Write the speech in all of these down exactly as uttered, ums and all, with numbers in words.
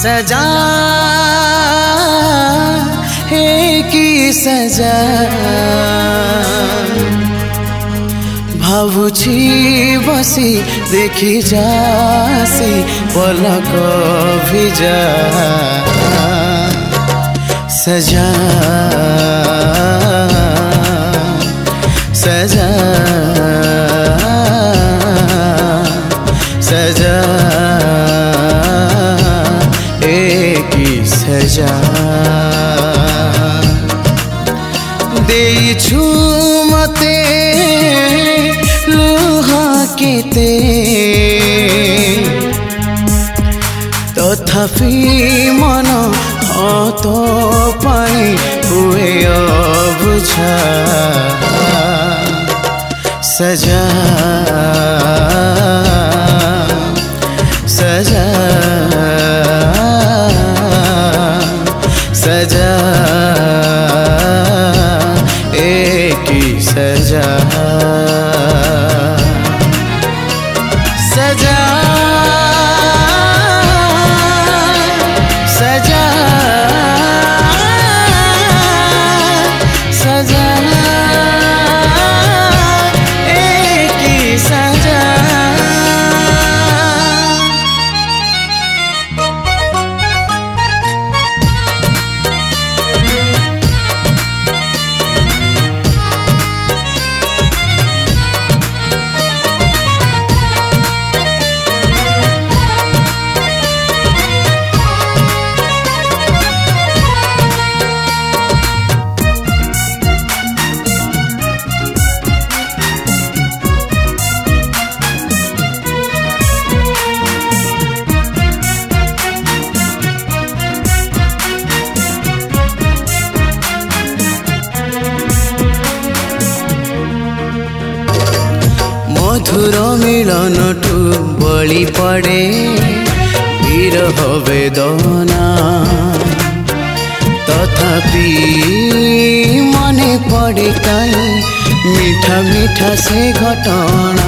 सजा है कि सजा भावुची बसी देखी जासी पलक भिजा सजा सजा सजा एक ही सजा देइछु मते लुहा केते तथापि मन हाथ पाई हुए अबुझा सजा सजा सजा एक ही सजा सजा सजा सजा एक ही सजा मधुर मिलन टू बलि पड़े विरह वेदना तथापि मने पड़े कहीं मीठा मीठा से घटना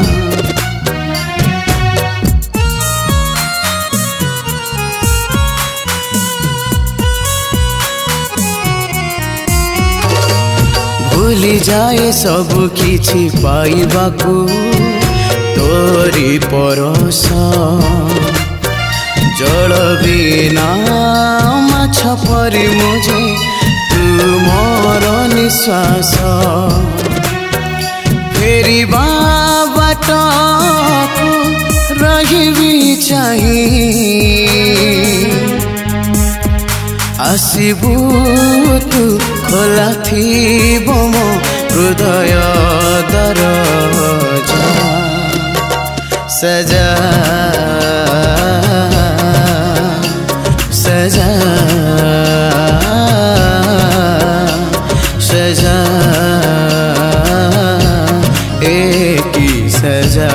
भूली जाए सब किछि पाइबाकू तोरी परस जल बिना माछ परी मुझे तू मोर निश्वास फेरिबा बाटकू रहिबी चाही आसिबू तू खोला थिबो मो हृदय दरजा सजा सजा सजा एक ही सजा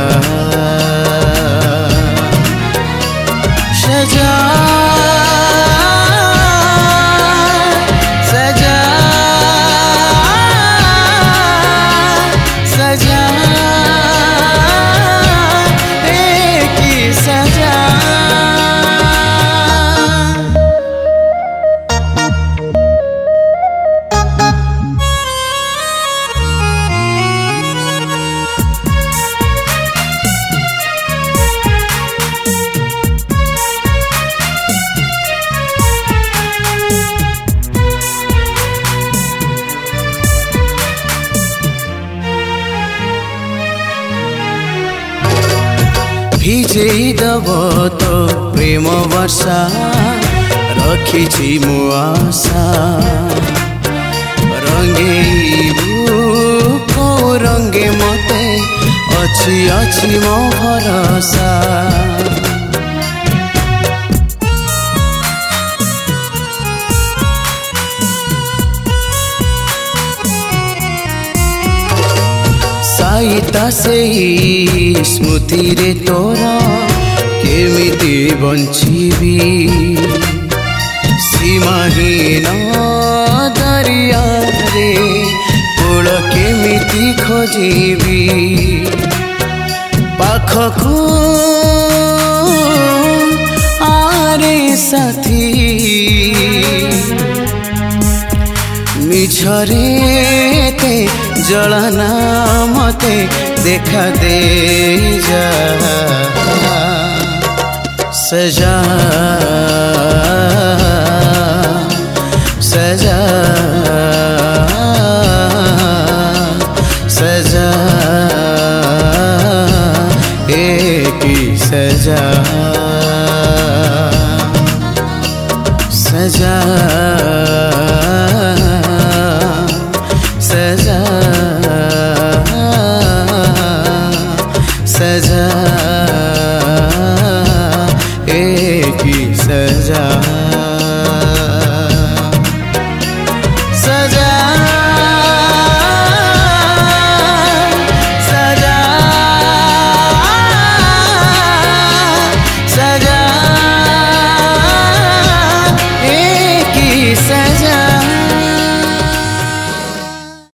सजा भिजेई दब तो प्रेम वर्षा रखी मु आशा रंगेबू को रंगे मते अच्छी अच्छी मो भरोसा साइता से स्मृति रे तोरा केमिति बंचीबी सीमाहीन दरिया रे कूल केमिति खोजीबी पाखकू आरे सा मिछरे ते जलना मते देखा दे जा सजा सजा सजा एक ही सजा सजा सजा सजा एक ही सजा।